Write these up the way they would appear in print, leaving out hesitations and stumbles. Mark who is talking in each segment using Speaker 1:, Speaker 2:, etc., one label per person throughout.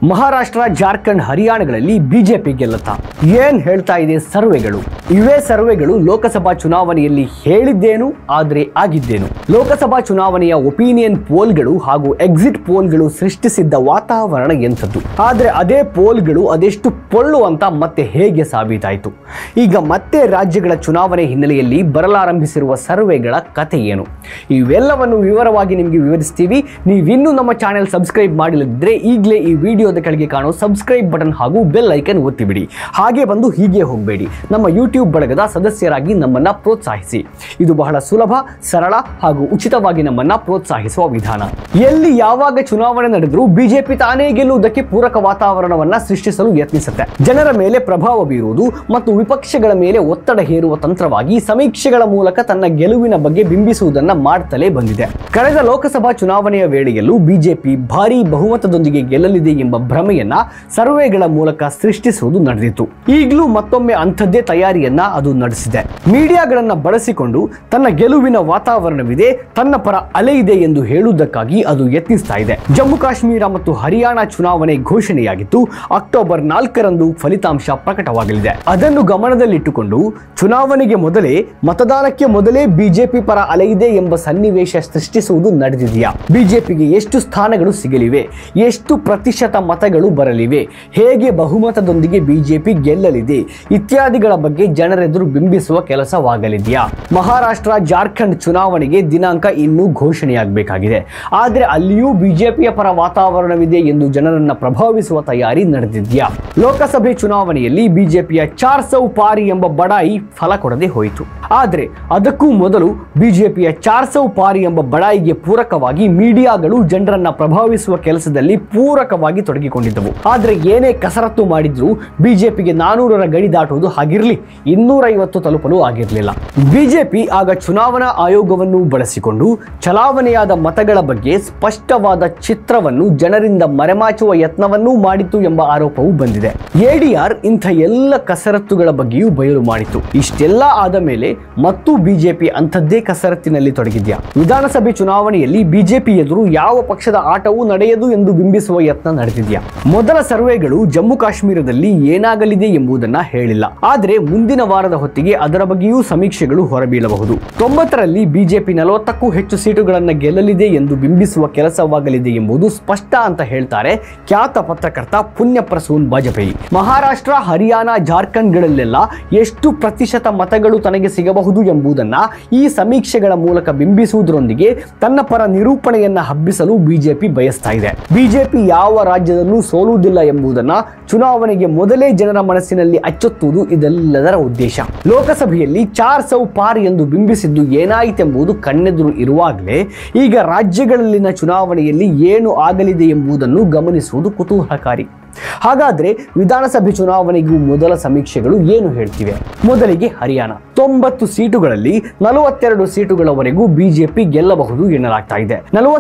Speaker 1: ಮಹಾರಾಷ್ಟ್ರ, ಜಾರ್ಖಂಡ್, ಹರಿಯಾಣಗಳಲ್ಲಿ ಬಿಜೆಪಿ ಗೆಲ್ಲುತ್ತಾ ಏನ್ ಹೇಳ್ತಾ ಇದೆ ಸರ್ವೆಗಳು? ಇವೇ ಸರ್ವೆಗಳು ಲೋಕಸಭಾ ಚುನಾವಣೆಯಲ್ಲಿ ಹೇಳಿದ್ದೇನು, ಆದ್ರೆ ಆಗಿದ್ದೇನು? ಲೋಕಸಭಾ ಚುನಾವಣೆಯ ಒಪಿನಿಯನ್ ಪೋಲ್ಗಳು ಹಾಗೂ ಎಕ್ಸಿಟ್ ಪೋಲ್ಗಳು ಸೃಷ್ಟಿಸಿದ್ದ ವಾತಾವರಣ ಎಂಥದ್ದು? ಆದ್ರೆ ಅದೇ ಪೋಲ್ಗಳು ಅದೆಷ್ಟು ಪೊಳ್ಳು ಅಂತ ಮತ್ತೆ ಹೇಗೆ ಸಾಬೀತಾಯಿತು? ಈಗ ಮತ್ತೆ ರಾಜ್ಯಗಳ ಚುನಾವಣೆ ಹಿನ್ನೆಲೆಯಲ್ಲಿ ಬರಲಾರಂಭಿಸಿರುವ ಸರ್ವೆಗಳ ಕಥೆ ಏನು? ಇವೆಲ್ಲವನ್ನು ವಿವರವಾಗಿ ನಿಮಗೆ ವಿವರಿಸ್ತೀವಿ. ನೀವಿನ್ನೂ ನಮ್ಮ ಚಾನೆಲ್ ಸಬ್ಸ್ಕ್ರೈಬ್ ಮಾಡಿಲ್ಲದಿದ್ದರೆ ಈಗಲೇ ಈ ವಿಡಿಯೋದ ಕೆಳಗೆ ಕಾಣೋ ಸಬ್ಸ್ಕ್ರೈಬ್ ಬಟನ್ ಹಾಗೂ ಬೆಲ್ ಐಕನ್ ಒತ್ತಿಬಿಡಿ. ಹಾಗೆ ಬಂದು ಹೀಗೆ ಹೋಗಬೇಡಿ, ನಮ್ಮ ಯೂಟ್ಯೂಬ್ ಬಳಗದ ಸದಸ್ಯರಾಗಿ ನಮ್ಮನ್ನ ಪ್ರೋತ್ಸಾಹಿಸಿ. ಇದು ಬಹಳ ಸುಲಭ, ಸರಳ ಹಾಗೂ ಉಚಿತವಾಗಿ ನಮ್ಮನ್ನ ಪ್ರೋತ್ಸಾಹಿಸುವ ವಿಧಾನ. ಎಲ್ಲಿ ಯಾವಾಗ ಚುನಾವಣೆ ನಡೆದರೂ ಬಿಜೆಪಿ ತಾನೇ ಗೆಲ್ಲುವುದಕ್ಕೆ ಪೂರಕ ವಾತಾವರಣವನ್ನ ಸೃಷ್ಟಿಸಲು ಯತ್ನಿಸುತ್ತೆ. ಜನರ ಮೇಲೆ ಪ್ರಭಾವ ಬೀರುವುದು ಮತ್ತು ವಿಪಕ್ಷಗಳ ಮೇಲೆ ಒತ್ತಡ ಹೇರುವ ತಂತ್ರವಾಗಿ ಸಮೀಕ್ಷೆಗಳ ಮೂಲಕ ತನ್ನ ಗೆಲುವಿನ ಬಗ್ಗೆ ಬಿಂಬಿಸುವುದನ್ನ ಮಾಡ್ತಲೇ ಬಂದಿದೆ. ಕಳೆದ ಲೋಕಸಭಾ ಚುನಾವಣೆಯ ವೇಳೆಯಲ್ಲೂ ಬಿಜೆಪಿ ಭಾರೀ ಬಹುಮತದೊಂದಿಗೆ ಗೆಲ್ಲಲಿದೆ ಎಂಬ ಭ್ರಮೆಯನ್ನ ಸರ್ವೆಗಳ ಮೂಲಕ ಸೃಷ್ಟಿಸುವುದು ನಡೆದಿತ್ತು. ಈಗಲೂ ಮತ್ತೊಮ್ಮೆ ಅಂಥದ್ದೇ ತಯಾರಿಯನ್ನ ಅದು ನಡೆಸಿದೆ. ಮೀಡಿಯಾಗಳನ್ನ ಬಳಸಿಕೊಂಡು ತನ್ನ ಗೆಲುವಿನ ವಾತಾವರಣವಿದೆ, ತನ್ನ ಪರ ಅಲೆ ಇದೆ ಎಂದು ಹೇಳುವುದಕ್ಕಾಗಿ ಅದು ಯತ್ನಿಸ್ತಾ ಇದೆ. ಜಮ್ಮು ಕಾಶ್ಮೀರ ಮತ್ತು ಹರಿಯಾಣ ಚುನಾವಣೆ ಘೋಷಣೆಯಾಗಿದ್ದು ಅಕ್ಟೋಬರ್ 4ರಂದು ಫಲಿತಾಂಶ ಪ್ರಕಟವಾಗಲಿದೆ. ಅದನ್ನು ಗಮನದಲ್ಲಿಟ್ಟುಕೊಂಡು ಚುನಾವಣೆಗೆ ಮೊದಲೇ, ಮತದಾನಕ್ಕೆ ಮೊದಲೇ ಬಿಜೆಪಿ ಪರ ಅಲೆ ಇದೆ ಎಂಬ ಸನ್ನಿವೇಶ ಸೃಷ್ಟಿಸುವುದು ನಡೆದಿದೆಯಾ? ಬಿಜೆಪಿಗೆ ಎಷ್ಟು ಸ್ಥಾನಗಳು ಸಿಗಲಿವೆ, ಎಷ್ಟು ಪ್ರತಿಶತ ಮತಗಳು ಬರಲಿವೆ, ಹೇಗೆ ಬಹುಮತದೊಂದಿಗೆ ಬಿಜೆಪಿ ಗೆಲ್ಲಲಿದೆ ಇತ್ಯಾದಿಗಳ ಬಗ್ಗೆ ಜನರೆದುರು ಬಿಂಬಿಸುವ ಕೆಲಸವಾಗಲಿದೆಯಾ? ಮಹಾರಾಷ್ಟ್ರ, ಜಾರ್ಖಂಡ್ ಚುನಾವಣೆಗೆ ದಿನಾಂಕ ಇನ್ನೂ ಘೋಷಣೆಯಾಗಬೇಕಾಗಿದೆ. ಆದರೆ ಅಲ್ಲಿಯೂ ಬಿಜೆಪಿಯ ಪರ ವಾತಾವರಣವಿದೆ ಎಂದು ಜನರನ್ನ ಪ್ರಭಾವಿಸುವ ತಯಾರಿ ನಡೆದಿದೆಯಾ? ಲೋಕಸಭೆ ಚುನಾವಣೆಯಲ್ಲಿ ಬಿಜೆಪಿಯ 400 ಪಾರಿ ಎಂಬ ಬಡಾಯಿ ಫಲ ಕೊಡದೆ ಹೋಯಿತು. ಆದರೆ ಅದಕ್ಕೂ ಮೊದಲು ಬಿಜೆಪಿಯ 400 ಪಾರಿ ಎಂಬ ಬಡಾಯಿಗೆ ಪೂರಕವಾಗಿ ಮೀಡಿಯಾಗಳು ಜನರನ್ನ ಪ್ರಭಾವಿಸುವ ಕೆಲಸದಲ್ಲಿ ಪೂರಕವಾಗಿ ತೊಡಗಿಕೊಂಡಿದ್ದವು. ಆದ್ರೆ ಏನೇ ಕಸರತ್ತು ಮಾಡಿದ್ರೂ ಬಿಜೆಪಿಗೆ 400ರ ಗಡಿ ದಾಟುವುದು ಹಾಗಿರಲಿ 250 ತಲುಪಲು ಆಗಿರಲಿಲ್ಲ. ಬಿಜೆಪಿ ಆಗ ಚುನಾವಣಾ ಆಯೋಗವನ್ನು ಬಳಸಿಕೊಂಡು ಚಲಾವಣೆಯಾದ ಮತಗಳ ಬಗ್ಗೆ ಸ್ಪಷ್ಟವಾದ ಚಿತ್ರವನ್ನು ಜನರಿಂದ ಮರೆಮಾಚುವ ಯತ್ನವನ್ನೂ ಮಾಡಿತು ಎಂಬ ಆರೋಪವೂ ಬಂದಿದೆ. ಎಡಿಆರ್ ಇಂಥ ಎಲ್ಲ ಕಸರತ್ತುಗಳ ಬಗ್ಗೆಯೂ ಬಯಲು ಮಾಡಿತು. ಇಷ್ಟೆಲ್ಲ ಆದ ಮೇಲೆ ಮತ್ತು ಬಿಜೆಪಿ ಅಂಥದ್ದೇ ಕಸರತ್ತಿನಲ್ಲಿ ತೊಡಗಿದ್ಯಾ? ವಿಧಾನಸಭೆ ಚುನಾವಣೆಯಲ್ಲಿ ಬಿಜೆಪಿ ಎದುರು ಯಾವ ಪಕ್ಷದ ಆಟವೂ ನಡೆಯದು ಎಂದು ಬಿಂಬಿಸುವ ಯತ್ನ ನಡೆದಿದೆಯಾ? ಮೊದಲ ಸರ್ವೆಗಳು ಜಮ್ಮು ಕಾಶ್ಮೀರದಲ್ಲಿ ಏನಾಗಲಿದೆ ಎಂಬುದನ್ನ ಹೇಳಿಲ್ಲ. ಆದರೆ ಮುಂದಿನ ವಾರದ ಹೊತ್ತಿಗೆ ಅದರ ಬಗ್ಗೆಯೂ ಸಮೀಕ್ಷೆಗಳು ಹೊರಬೀಳಬಹುದು. 90ರಲ್ಲಿ ಬಿಜೆಪಿ 40ಕ್ಕೂ ಹೆಚ್ಚು ಸೀಟುಗಳನ್ನು ಗೆಲ್ಲಲಿದೆ ಎಂದು ಬಿಂಬಿಸುವ ಕೆಲಸವಾಗಲಿದೆ ಎಂಬುದು ಸ್ಪಷ್ಟ ಅಂತ ಹೇಳ್ತಾರೆ ಖ್ಯಾತ ಪತ್ರಕರ್ತ ಪುಣ್ಯಪ್ರಸೂನ್ ಬಾಜಪೇಯಿ. ಮಹಾರಾಷ್ಟ್ರ, ಹರಿಯಾಣ, ಜಾರ್ಖಂಡ್ಗಳಲ್ಲೆಲ್ಲ ಎಷ್ಟು ಪ್ರತಿಶತ ಮತಗಳು ತನಗೆ ಸಿಗಬಹುದು ಎಂಬುದನ್ನ ಈ ಸಮೀಕ್ಷೆಗಳ ಮೂಲಕ ಬಿಂಬಿಸುವುದರೊಂದಿಗೆ ತನ್ನ ಪರ ನಿರೂಪಣೆಯನ್ನ ಹಬ್ಬಿಸಲು ಬಿಜೆಪಿ ಬಯಸ್ತಾ ಇದೆ. ಬಿಜೆಪಿ ಯಾವ ರಾಜ್ಯದಲ್ಲೂ ಸೋಲುವುದಿಲ್ಲ ಎಂಬುದನ್ನ ಚುನಾವಣೆಗೆ ಮೊದಲೇ ಜನರ ಮನಸ್ಸಿನಲ್ಲಿ ಅಚ್ಚೊತ್ತುವುದು ಇದೆಲ್ಲದರ ಉದ್ದೇಶ. ಲೋಕಸಭೆಯಲ್ಲಿ 400 ಪಾರ್ ಎಂದು ಬಿಂಬಿಸಿದ್ದು ಏನಾಯಿತೆಂಬುದು ಕಣ್ಣೆದುರು ಇರುವಾಗಲೇ ಈಗ ರಾಜ್ಯಗಳಲ್ಲಿನ ಚುನಾವಣೆಯಲ್ಲಿ ಏನು ಆಗಲಿದೆ ಎಂಬುದನ್ನು ಗಮನಿಸುವುದು ಕುತೂಹಲಕಾರಿ. ಹಾಗಾದ್ರೆ ವಿಧಾನಸಭೆ ಚುನಾವಣೆಗೂ ಮೊದಲ ಸಮೀಕ್ಷೆಗಳು ಏನು ಹೇಳ್ತಿವೆ? ಮೊದಲಿಗೆ ಹರಿಯಾಣ 90 ಸೀಟುಗಳಲ್ಲಿ 42 ಸೀಟುಗಳವರೆಗೂ ಬಿಜೆಪಿ ಗೆಲ್ಲಬಹುದು ಎನ್ನಲಾಗ್ತಾ ಇದೆ.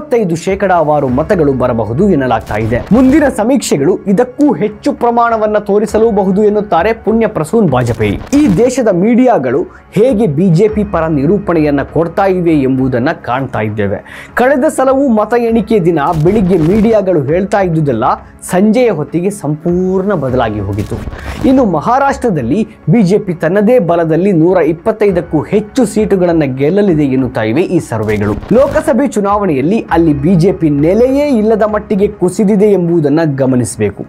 Speaker 1: 45% ಮತಗಳು ಬರಬಹುದು ಎನ್ನಲಾಗ್ತಾ ಇದೆ. ಮುಂದಿನ ಸಮೀಕ್ಷೆಗಳು ಇದಕ್ಕೂ ಹೆಚ್ಚು ಪ್ರಮಾಣವನ್ನ ತೋರಿಸಲೂಬಹುದು ಎನ್ನುತ್ತಾರೆ ಪುಣ್ಯಪ್ರಸೂನ್ ಬಾಜಪೇಯಿ. ಈ ದೇಶದ ಮೀಡಿಯಾಗಳು ಹೇಗೆ ಬಿಜೆಪಿ ಪರ ನಿರೂಪಣೆಯನ್ನ ಕೊಡ್ತಾ ಇವೆ ಎಂಬುದನ್ನ ಕಾಣ್ತಾ ಇದ್ದೇವೆ. ಕಳೆದ ಸಲವೂ ಮತ ಎಣಿಕೆ ದಿನ ಬೆಳಿಗ್ಗೆ ಮೀಡಿಯಾಗಳು ಹೇಳ್ತಾ ಇದ್ದುದೆಲ್ಲ ಸಂಜೆಯ ಹೊತ್ತಿಗೆ ಸಂಪೂರ್ಣ ಬದಲಾಗಿ ಹೋಗಿತು. ಇನ್ನು ಮಹಾರಾಷ್ಟ್ರದಲ್ಲಿ ಬಿಜೆಪಿ ತನ್ನದೇ ಬಲದಲ್ಲಿ 125ಕ್ಕೂ ಹೆಚ್ಚು ಸೀಟುಗಳನ್ನು ಗೆಲ್ಲಲಿದೆ ಎನ್ನುತ್ತಾ ಇವೆ ಈ ಸರ್ವೆಗಳು. ಲೋಕಸಭೆ ಚುನಾವಣೆಯಲ್ಲಿ ಅಲ್ಲಿ ಬಿಜೆಪಿ ನೆಲೆಯೇ ಇಲ್ಲದ ಮಟ್ಟಿಗೆ ಕುಸಿದಿದೆ ಎಂಬುದನ್ನು ಗಮನಿಸಬೇಕು.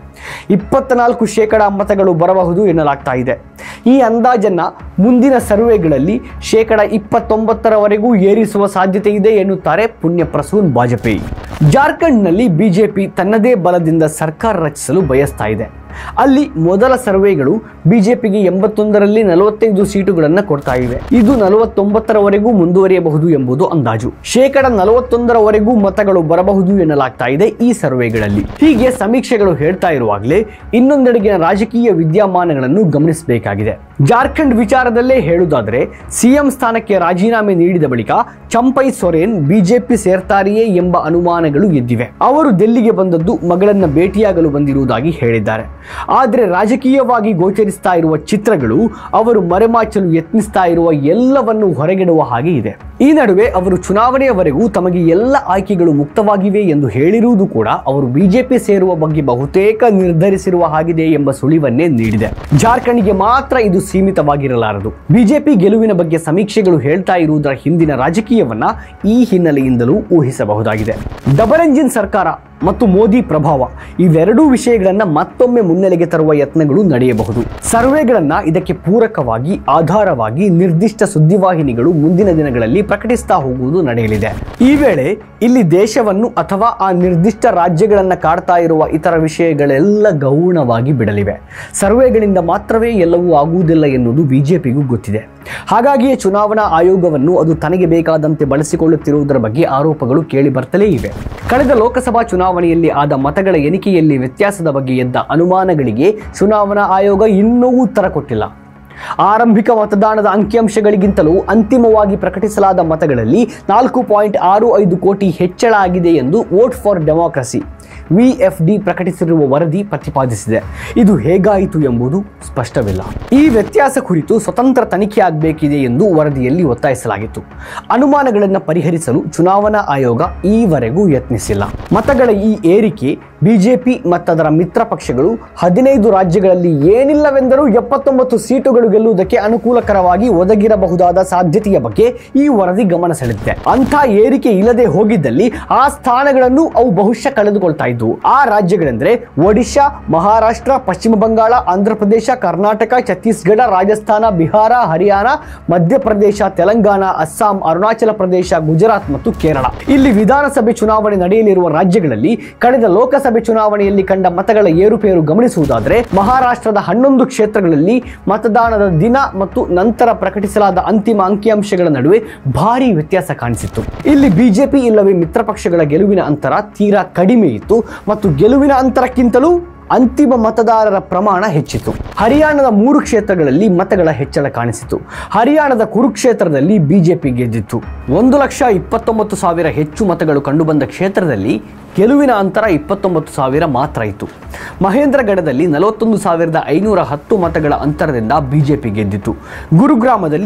Speaker 1: 24% ಮತಗಳು ಬರಬಹುದು ಎನ್ನಲಾಗ್ತಾ ಇದೆ. ಈ ಅಂದಾಜನ್ನ ಮುಂದಿನ ಸರ್ವೆಗಳಲ್ಲಿ 29%ರವರೆಗೂ ಏರಿಸುವ ಸಾಧ್ಯತೆ ಇದೆ ಎನ್ನುತ್ತಾರೆ ಪುಣ್ಯಪ್ರಸೂನ್ ಬಾಜಪೇಯಿ. ಜಾರ್ಖಂಡ್ನಲ್ಲಿ ಬಿಜೆಪಿ ತನ್ನದೇ ಬಲದಿಂದ ಸರ್ಕಾರ ರಚಿಸಲು ಬಯಸ್ತಾ ಇದೆ. ಅಲ್ಲಿ ಮೊದಲ ಸರ್ವೆಗಳು ಬಿಜೆಪಿಗೆ 81ರಲ್ಲಿ 45 ಸೀಟುಗಳನ್ನು ಕೊಡ್ತಾ ಇವೆ. ಇದು 49ರವರೆಗೂ ಮುಂದುವರಿಯಬಹುದು ಎಂಬುದು ಅಂದಾಜು. 41%ರವರೆಗೂ ಮತಗಳು ಬರಬಹುದು ಎನ್ನಲಾಗ್ತಾ ಇದೆ ಈ ಸರ್ವೆಗಳಲ್ಲಿ. ಹೀಗೆ ಸಮೀಕ್ಷೆಗಳು ಹೇಳ್ತಾ ಇರುವಾಗಲೇ ಇನ್ನೊಂದೆಡೆಗಿನ ರಾಜಕೀಯ ವಿದ್ಯಮಾನಗಳನ್ನು ಗಮನಿಸಬೇಕಾಗಿದೆ. ಜಾರ್ಖಂಡ್ ವಿಚಾರದಲ್ಲೇ ಹೇಳುವುದಾದರೆ ಸಿಎಂ ಸ್ಥಾನಕ್ಕೆ ರಾಜೀನಾಮೆ ನೀಡಿದ ಬಳಿಕ ಚಂಪೈ ಸೊರೇನ್ ಬಿಜೆಪಿ ಸೇರ್ತಾರೆಯೇ ಎಂಬ ಅನುಮಾನಗಳು ಎದ್ದಿವೆ. ಅವರು ದಿಲ್ಲಿಗೆ ಬಂದದ್ದು ಮಗಳನ್ನ ಭೇಟಿಯಾಗಲು ಬಂದಿರುವುದಾಗಿ ಹೇಳಿದ್ದಾರೆ. ಆದರೆ ರಾಜಕೀಯವಾಗಿ ಗೋಚರಿಸ್ತಾ ಇರುವ ಚಿತ್ರಗಳು ಅವರು ಮರೆಮಾಚಲು ಯತ್ನಿಸ್ತಾ ಇರುವ ಎಲ್ಲವನ್ನು ಹೊರಗಿಡುವ ಹಾಗೆ ಇದೆ. ಈ ನಡುವೆ ಅವರು ಚುನಾವಣೆಯವರೆಗೂ ತಮಗೆ ಎಲ್ಲ ಆಯ್ಕೆಗಳು ಮುಕ್ತವಾಗಿವೆ ಎಂದು ಹೇಳಿರುವುದು ಕೂಡ ಅವರು ಬಿಜೆಪಿ ಸೇರುವ ಬಗ್ಗೆ ಬಹುತೇಕ ನಿರ್ಧರಿಸಿರುವ ಹಾಗಿದೆ ಎಂಬ ಸುಳಿವನ್ನೇ ನೀಡಿದೆ. ಜಾರ್ಖಂಡ್ಗೆ ಮಾತ್ರ ಇದು ಸೀಮಿತವಾಗಿರಲಾರದು. ಬಿಜೆಪಿ ಗೆಲುವಿನ ಬಗ್ಗೆ ಸಮೀಕ್ಷೆಗಳು ಹೇಳ್ತಾ ಇರುವುದರ ಹಿಂದಿನ ರಾಜಕೀಯವನ್ನ ಈ ಹಿನ್ನೆಲೆಯಿಂದಲೂ ಊಹಿಸಬಹುದಾಗಿದೆ. ಡಬಲ್ ಎಂಜಿನ್ ಸರ್ಕಾರ ಮತ್ತು ಮೋದಿ ಪ್ರಭಾವ ಇವೆರಡೂ ವಿಷಯಗಳನ್ನು ಮತ್ತೊಮ್ಮೆ ಮುನ್ನೆಲೆಗೆ ತರುವ ಯತ್ನಗಳು ನಡೆಯಬಹುದು. ಸರ್ವೆಗಳನ್ನು ಇದಕ್ಕೆ ಪೂರಕವಾಗಿ ಆಧಾರವಾಗಿ ನಿರ್ದಿಷ್ಟ ಸುದ್ದಿವಾಹಿನಿಗಳು ಮುಂದಿನ ದಿನಗಳಲ್ಲಿ ಪ್ರಕಟಿಸ್ತಾ ಹೋಗುವುದು ನಡೆಯಲಿದೆ. ಈ ವೇಳೆ ಇಲ್ಲಿ ದೇಶವನ್ನು ಅಥವಾ ಆ ನಿರ್ದಿಷ್ಟ ರಾಜ್ಯಗಳನ್ನು ಕಾಡ್ತಾ ಇರುವ ಇತರ ವಿಷಯಗಳೆಲ್ಲ ಗೌಣವಾಗಿ ಬಿಡಲಿವೆ. ಸರ್ವೆಗಳಿಂದ ಮಾತ್ರವೇ ಎಲ್ಲವೂ ಆಗುವುದಿಲ್ಲ ಎನ್ನುವುದು ಬಿಜೆಪಿಗೂ ಗೊತ್ತಿದೆ. ಹಾಗಾಗಿಯೇ ಚುನಾವಣಾ ಆಯೋಗವನ್ನು ಅದು ತನಗೆ ಬೇಕಾದಂತೆ ಬಳಸಿಕೊಳ್ಳುತ್ತಿರುವುದರ ಬಗ್ಗೆ ಆರೋಪಗಳು ಕೇಳಿ ಬರ್ತಲೇ ಇವೆ. ಕಳೆದ ಲೋಕಸಭಾ ಚುನಾವಣೆಯಲ್ಲಿ ಆದ ಮತಗಳ ಎಣಿಕೆಯಲ್ಲಿ ವ್ಯತ್ಯಾಸದ ಬಗ್ಗೆ ಎದ್ದ ಅನುಮಾನಗಳಿಗೆ ಚುನಾವಣಾ ಆಯೋಗ ಇನ್ನೂ ಉತ್ತರ ಕೊಟ್ಟಿಲ್ಲ. ಆರಂಭಿಕ ಮತದಾನದ ಅಂಕಿಅಂಶಗಳಿಗಿಂತಲೂ ಅಂತಿಮವಾಗಿ ಪ್ರಕಟಿಸಲಾದ ಮತಗಳಲ್ಲಿ 4.65 ಕೋಟಿ ಹೆಚ್ಚಳ ಆಗಿದೆ ಎಂದು ವೋಟ್ ಫಾರ್ ಡೆಮಾಕ್ರಸಿ VFD ಪ್ರಕಟಿಸಿರುವ ವರದಿ ಪ್ರತಿಪಾದಿಸಿದೆ. ಇದು ಹೇಗಾಯಿತು ಎಂಬುದು ಸ್ಪಷ್ಟವಿಲ್ಲ. ಈ ವ್ಯತ್ಯಾಸ ಕುರಿತು ಸ್ವತಂತ್ರ ತನಿಖೆ ಆಗಬೇಕಿದೆ ಎಂದು ವರದಿಯಲ್ಲಿ ಒತ್ತಾಯಿಸಲಾಗಿತ್ತು. ಅನುಮಾನಗಳನ್ನು ಪರಿಹರಿಸಲು ಚುನಾವಣಾ ಆಯೋಗ ಈವರೆಗೂ ಯತ್ನಿಸಿಲ್ಲ. ಮತಗಳ ಈ ಏರಿಕೆ ಬಿಜೆಪಿ ಮತ್ತದರ ಮಿತ್ರ ಪಕ್ಷಗಳು 15 ರಾಜ್ಯಗಳಲ್ಲಿ ಏನಿಲ್ಲವೆಂದರೂ 79 ಸೀಟುಗಳು ಗೆಲ್ಲುವುದಕ್ಕೆ ಅನುಕೂಲಕರವಾಗಿ ಒದಗಿರಬಹುದಾದ ಸಾಧ್ಯತೆಯ ಬಗ್ಗೆ ಈ ವರದಿ ಗಮನ ಸೆಳೆದಿದೆ. ಅಂಥ ಏರಿಕೆ ಇಲ್ಲದೆ ಹೋಗಿದ್ದಲ್ಲಿ ಆ ಸ್ಥಾನಗಳನ್ನು ಅವು ಬಹುಶಃ ಕಳೆದುಕೊಳ್ತಾ ಇದ್ವು. ಆ ರಾಜ್ಯಗಳೆಂದರೆ ಒಡಿಶಾ, ಮಹಾರಾಷ್ಟ್ರ, ಪಶ್ಚಿಮ ಬಂಗಾಳ, ಆಂಧ್ರಪ್ರದೇಶ, ಕರ್ನಾಟಕ, ಛತ್ತೀಸ್ಗಢ, ರಾಜಸ್ಥಾನ, ಬಿಹಾರ, ಹರಿಯಾಣ, ಮಧ್ಯಪ್ರದೇಶ, ತೆಲಂಗಾಣ, ಅಸ್ಸಾಂ, ಅರುಣಾಚಲ ಪ್ರದೇಶ, ಗುಜರಾತ್ ಮತ್ತು ಕೇರಳ. ಇಲ್ಲಿ ವಿಧಾನಸಭೆ ಚುನಾವಣೆ ನಡೆಯಲಿರುವ ರಾಜ್ಯಗಳಲ್ಲಿ ಕಳೆದ ಲೋಕಸಭೆ ಚುನಾವಣೆಯಲ್ಲಿ ಕಂಡ ಮತಗಳ ಏರುಪೇರು ಗಮನಿಸುವುದಾದರೆ ಮಹಾರಾಷ್ಟ್ರದ 11 ಕ್ಷೇತ್ರಗಳಲ್ಲಿ ಮತದಾನದ ದಿನ ಮತ್ತು ನಂತರ ಪ್ರಕಟಿಸಲಾದ ಅಂತಿಮ ಅಂಕಿಅಂಶಗಳ ನಡುವೆ ಭಾರಿ ವ್ಯತ್ಯಾಸ ಕಾಣಿಸಿತ್ತು. ಇಲ್ಲಿ ಬಿಜೆಪಿ ಇಲ್ಲವೇ ಮಿತ್ರ ಪಕ್ಷಗಳ ಗೆಲುವಿನ ಅಂತರ ತೀರಾ ಕಡಿಮೆ ಇತ್ತು ಮತ್ತು ಗೆಲುವಿನ ಅಂತರಕ್ಕಿಂತಲೂ ಅಂತಿಮ ಮತದಾರರ ಪ್ರಮಾಣ ಹೆಚ್ಚಿತು. ಹರಿಯಾಣದ 3 ಕ್ಷೇತ್ರಗಳಲ್ಲಿ ಮತಗಳ ಹೆಚ್ಚಳ ಕಾಣಿಸಿತು. ಹರಿಯಾಣದ ಕುರುಕ್ಷೇತ್ರದಲ್ಲಿ ಬಿಜೆಪಿ ಗೆದ್ದಿತ್ತು. 1,29,000 ಹೆಚ್ಚು ಮತಗಳು ಕಂಡುಬಂದ ಕ್ಷೇತ್ರದಲ್ಲಿ ಗೆಲುವಿನ ಅಂತರ 29,000 ಮಾತ್ರ ಇತ್ತು. ಮಹೇಂದ್ರಗಢದಲ್ಲಿ 41,510 ಮತಗಳ ಅಂತರದಿಂದ ಬಿಜೆಪಿ ಗೆದ್ದಿತು. ಗುರುಗ್ರಾಮದಲ್ಲಿ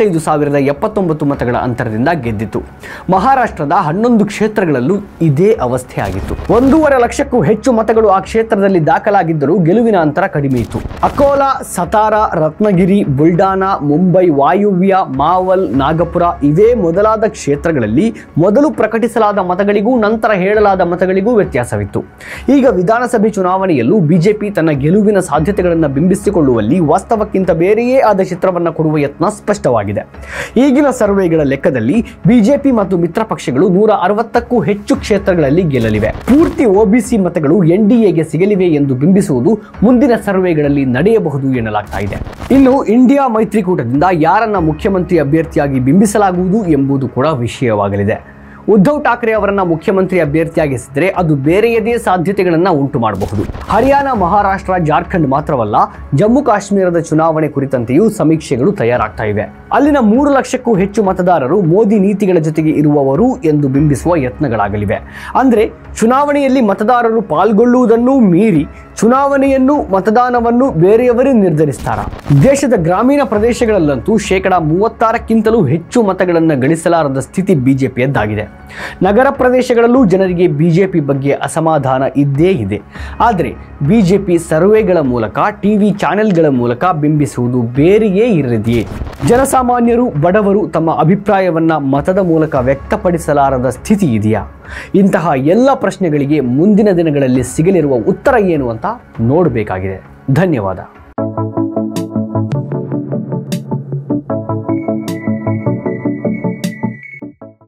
Speaker 1: 75,079 ಮತಗಳ ಅಂತರದಿಂದ ಗೆದ್ದಿತು. ಮಹಾರಾಷ್ಟ್ರದ 11 ಕ್ಷೇತ್ರಗಳಲ್ಲೂ ಇದೇ ಅವಸ್ಥೆ ಆಗಿತ್ತು. 1.5 ಲಕ್ಷಕ್ಕೂ ಹೆಚ್ಚು ಮತಗಳು ಆ ಕ್ಷೇತ್ರದಲ್ಲಿ ದಾಖಲಾಗಿದ್ದರೂ ಗೆಲುವಿನ ಅಂತರ ಕಡಿಮೆ ಇತ್ತು. ಅಕೋಲಾ, ಸತಾರಾ, ರತ್ನಗಿರಿ, ಬುಲ್ಡಾನಾ, ಮುಂಬೈ, ವಾಯುವ್ಯ, ಮಾವಲ್, ನಾಗಪುರ ಇವೇ ಮೊದಲಾದ ಕ್ಷೇತ್ರಗಳಲ್ಲಿ ಮೊದಲು ಪ್ರಕಟಿಸಲಾದ ಮತಗಳಿಗೂ ನಂತರ ಹೇಳಲಾದ ಮತಗಳಿಗೂ ವ್ಯತ್ಯಾಸವಿತ್ತು. ಈಗ ವಿಧಾನಸಭೆ ಚುನಾವಣೆಯಲ್ಲೂ ಬಿಜೆಪಿ ತನ್ನ ಗೆಲುವಿನ ಸಾಧ್ಯತೆಗಳನ್ನು ಬಿಂಬಿಸಿಕೊಳ್ಳುವಲ್ಲಿ ವಾಸ್ತವಕ್ಕಿಂತ ಬೇರೆಯೇ ಆದ ಚಿತ್ರವನ್ನು ಕೊಡುವ ಯತ್ನ ಸ್ಪಷ್ಟವಾಗಿದೆ. ಈಗಿನ ಸರ್ವೆಗಳ ಲೆಕ್ಕದಲ್ಲಿ ಬಿಜೆಪಿ ಮತ್ತು ಮಿತ್ರ ಪಕ್ಷಗಳು 160ಕ್ಕೂ ಹೆಚ್ಚು ಕ್ಷೇತ್ರಗಳಲ್ಲಿ ಗೆಲ್ಲಲಿವೆ. ಪೂರ್ತಿ ಒಬಿಸಿ ಮತಗಳು ಎನ್ಡಿಎಗೆ ಸಿಗಲಿವೆ ಎಂದು ಬಿಂಬಿಸುವುದು ಮುಂದಿನ ಸರ್ವೆಗಳಲ್ಲಿ ನಡೆಯಬಹುದು ಎನ್ನಲಾಗ್ತಾ ಇದೆ. ಇನ್ನು ಇಂಡಿಯಾ ಮೈತ್ರಿಕೂಟದಿಂದ ಯಾರನ್ನ ಮುಖ್ಯಮಂತ್ರಿ ಅಭ್ಯರ್ಥಿಯಾಗಿ ಬಿಂಬಿಸಲಾಗುವುದು ಎಂಬುದು ಕೂಡ ವಿಷಯವಾಗಲಿದೆ. ಉದ್ಧವ್ ಠಾಕ್ರೆ ಅವರನ್ನ ಮುಖ್ಯಮಂತ್ರಿ ಅಭ್ಯರ್ಥಿಯಾಗಿಸಿದರೆ ಅದು ಬೇರೆಯದೇ ಸಾಧ್ಯತೆಗಳನ್ನು ಉಂಟು ಮಾಡಬಹುದು. ಹರಿಯಾಣ, ಮಹಾರಾಷ್ಟ್ರ, ಜಾರ್ಖಂಡ್ ಮಾತ್ರವಲ್ಲ, ಜಮ್ಮು ಕಾಶ್ಮೀರದ ಚುನಾವಣೆ ಕುರಿತಂತೆಯೂ ಸಮೀಕ್ಷೆಗಳು ತಯಾರಾಗ್ತಾ ಇವೆ. ಅಲ್ಲಿನ 3 ಲಕ್ಷಕ್ಕೂ ಹೆಚ್ಚು ಮತದಾರರು ಮೋದಿ ನೀತಿಗಳ ಜೊತೆಗೆ ಇರುವವರು ಎಂದು ಬಿಂಬಿಸುವ ಯತ್ನಗಳಾಗಲಿವೆ. ಅಂದರೆ ಚುನಾವಣೆಯಲ್ಲಿ ಮತದಾರರು ಪಾಲ್ಗೊಳ್ಳುವುದನ್ನೂ ಮೀರಿ ಚುನಾವಣೆಯನ್ನು ಮತದಾನವನ್ನು ಬೇರೆಯವರೇ ನಿರ್ಧರಿಸ್ತಾರ. ದೇಶದ ಗ್ರಾಮೀಣ ಪ್ರದೇಶಗಳಲ್ಲಂತೂ 36%ಕ್ಕಿಂತಲೂ ಹೆಚ್ಚು ಮತಗಳನ್ನು ಗಳಿಸಲಾರದ ಸ್ಥಿತಿ ಬಿಜೆಪಿಯದ್ದಾಗಿದೆ. ನಗರ ಪ್ರದೇಶಗಳಲ್ಲೂ ಜನರಿಗೆ ಬಿಜೆಪಿ ಬಗ್ಗೆ ಅಸಮಾಧಾನ ಇದ್ದೇ ಇದೆ. ಆದರೆ ಬಿಜೆಪಿ ಸರ್ವೆಗಳ ಮೂಲಕ, ಟಿವಿ ಚಾನೆಲ್ಗಳ ಮೂಲಕ ಬಿಂಬಿಸುವುದು ಬೇರೆಯೇ ಇರಲಿದೆಯೇ? ಜನಸಾಮಾನ್ಯರು, ಬಡವರು ತಮ್ಮ ಅಭಿಪ್ರಾಯವನ್ನ ಮತದ ಮೂಲಕ ವ್ಯಕ್ತಪಡಿಸಲಾರದ ಸ್ಥಿತಿ ಇದೆಯಾ? ಇಂತಹ ಎಲ್ಲ ಪ್ರಶ್ನೆಗಳಿಗೆ ಮುಂದಿನ ದಿನಗಳಲ್ಲಿ ಸಿಗಲಿರುವ ಉತ್ತರ ಏನು ಅಂತ ನೋಡಬೇಕಾಗಿದೆ. ಧನ್ಯವಾದ.